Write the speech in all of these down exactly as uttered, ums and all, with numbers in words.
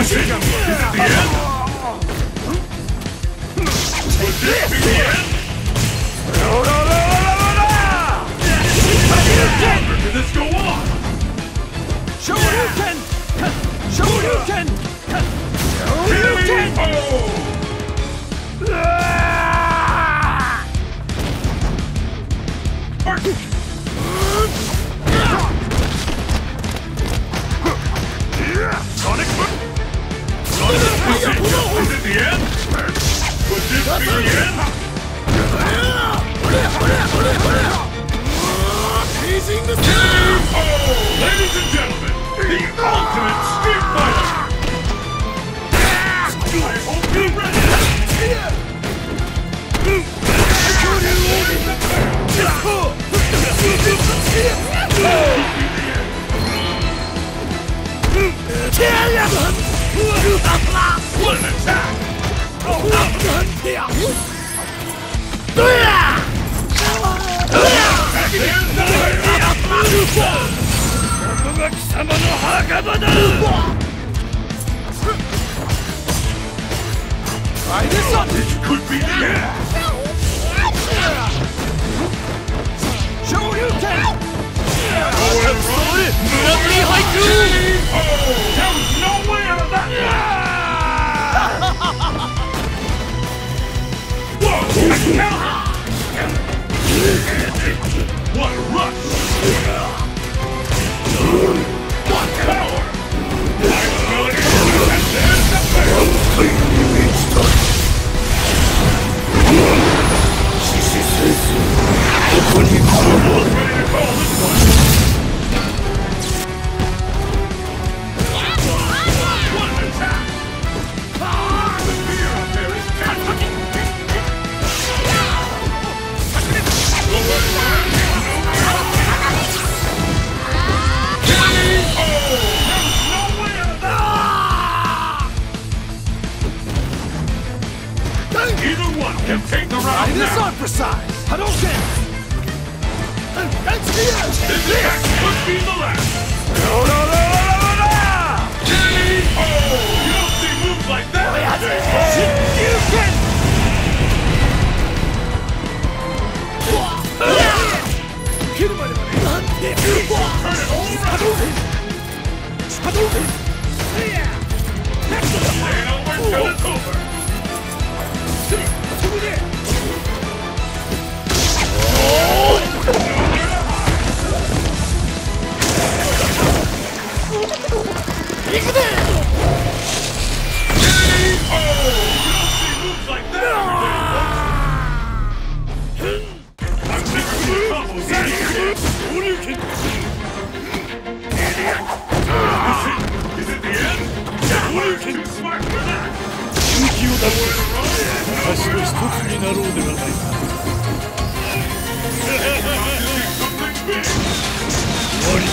Is it the end? Would this be the end? No, no, no, no, no, no! How longer can this go on? Shoryuken! Shoryuken! Shoryuken! Sonic Boom! Sonic Boom! Is it the end? Would this be the end? Teasing the Oh, ladies and gentlemen, the ultimate street fighter! I hope you're ready! What an attack! Try this on! This could be the end! Shoryuken! Oh, there was no way out of that! Whoa! What a rush! What power! I smell it! And there's the battle! Ready to call this one! What an attack! The fear out there is terrifying! Either one can take the round This now. on precise! Hadouken! That's the end! This attack could be the last. No, no, no, no, no, no! Oh, you don't see moves like that. Shoryuken! Turn it all around. Hadouken! Stay over till it's over. Is it the end? Too smart for that! 勇気を出して私と一つになろうではないか。 Something big! 終わり。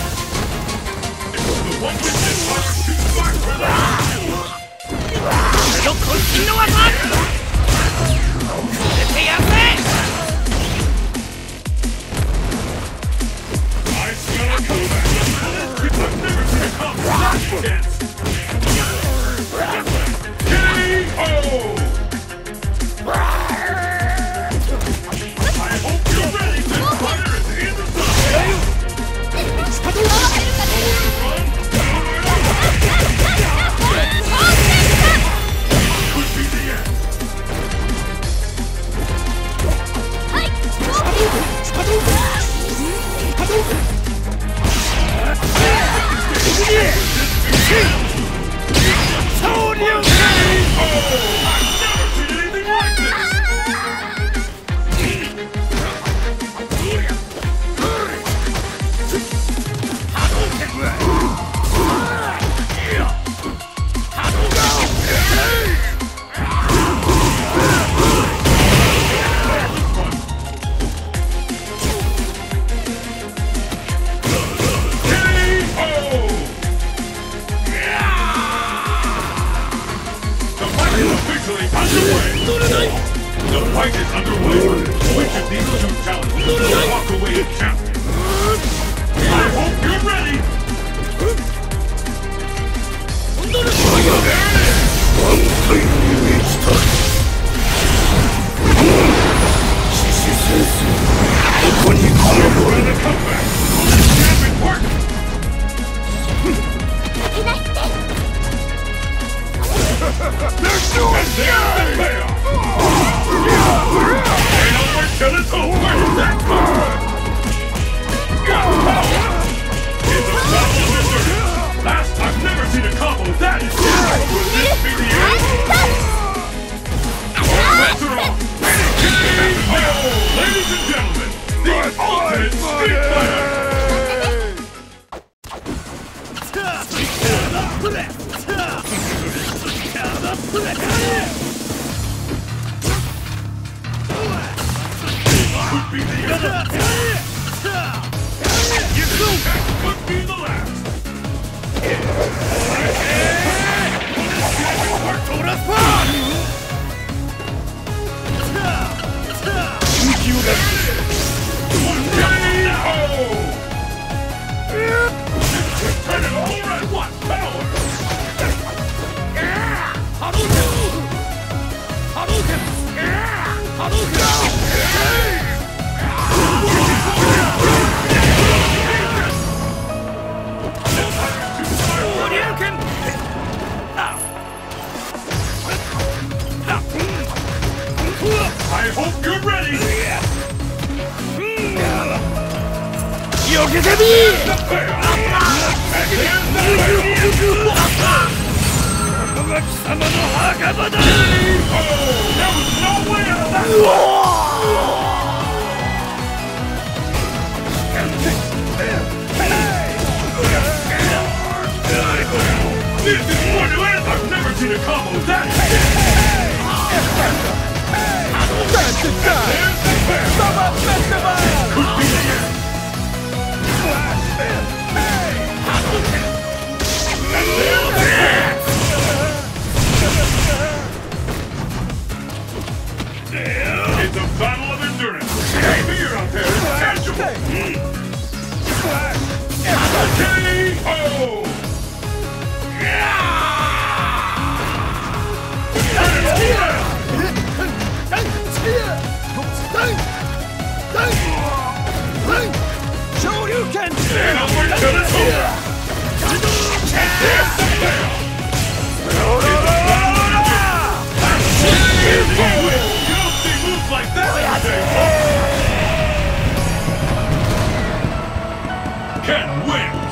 The one with this was too smart for that! 俺の渾身の技！出てやるぜ！ I smell a comeback! I've never seen a comeback this intense! K O! I hope you're ready! This fighter is in the zone! Could be the end! The fight is underway. Which of these two challengers will walk away as champion? I hope you're ready! Could be the other. You could be the last. Turn it all at one power. I hope you're ready! There was no way out of that! This is going to end! I've never seen a combo that There's the Summer Festival! Could be the end! It's a battle of endurance! Fear out there is tangible! K O! Shoryuken! And upward to the top! There's the bell! You don't see moves like that today! Can win!